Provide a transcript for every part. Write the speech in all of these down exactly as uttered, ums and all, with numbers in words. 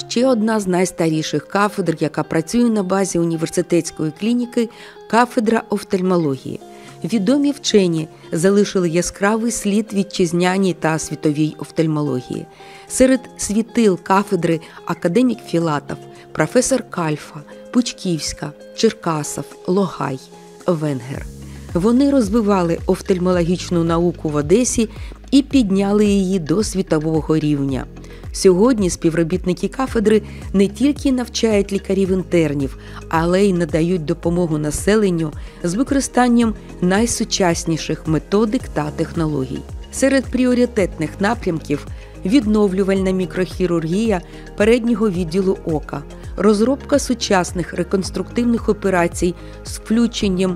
ще одна з найстаріших кафедр, яка працює на базі університетської клініки – кафедра офтальмології. Відомі вчені залишили яскравий слід вітчизняній та світовій офтальмології. Серед світил кафедри академік Філатов, професор Кальфа, Пучківська, Черкасов, Логай, Венгер. Вони розвивали офтальмологічну науку в Одесі і підняли її до світового рівня. Сьогодні співробітники кафедри не тільки навчають лікарів-інтернів, але й надають допомогу населенню з використанням найсучасніших методик та технологій. Серед пріоритетних напрямків – відновлювальна мікрохірургія переднього відділу ока, розробка сучасних реконструктивних операцій з включенням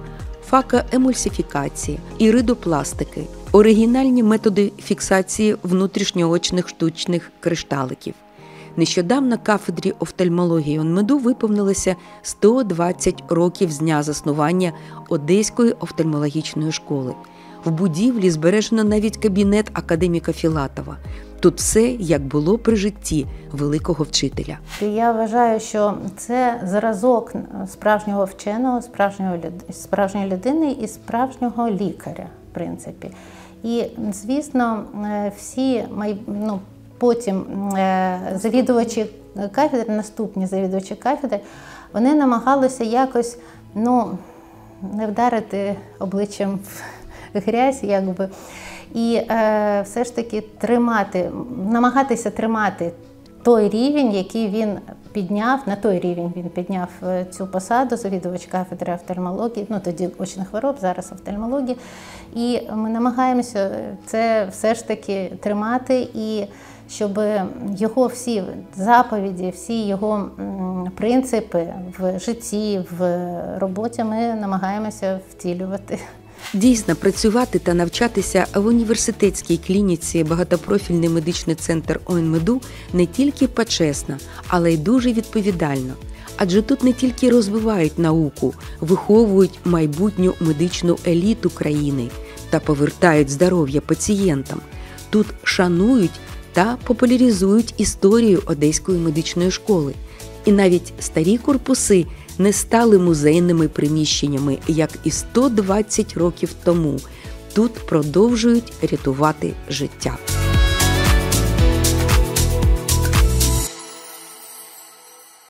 факоемульсифікації, іридопластики, оригінальні методи фіксації внутрішньоочних штучних кришталиків. Нещодавно кафедрі офтальмології ОНМЕДу виповнилося сто двадцять років з дня заснування Одеської офтальмологічної школи. В будівлі збережено навіть кабінет академіка Філатова. Тут все, як було при житті великого вчителя. Я вважаю, що це зразок справжнього вченого, справжнього, справжньої людини і справжнього лікаря, в принципі. І, звісно, всі ну, потім завідувачі кафедри, наступні завідувачі кафедри, вони намагалися якось, ну, не вдарити обличчям в грязь, якби, і е, все ж таки тримати, намагатися тримати той рівень, який він підняв, на той рівень він підняв цю посаду, завідувач кафедри офтальмології, ну тоді очних хвороб, зараз офтальмології. І ми намагаємося це все ж таки тримати, і щоб його всі заповіді, всі його принципи в житті, в роботі ми намагаємося втілювати. Дійсно, працювати та навчатися в університетській клініці багатопрофільний медичний центр ОНМЕДу не тільки почесно, але й дуже відповідально. Адже тут не тільки розвивають науку, виховують майбутню медичну еліту країни та повертають здоров'я пацієнтам. Тут шанують та популяризують історію Одеської медичної школи. І навіть старі корпуси не стали музейними приміщеннями, як і сто двадцять років тому. Тут продовжують рятувати життя.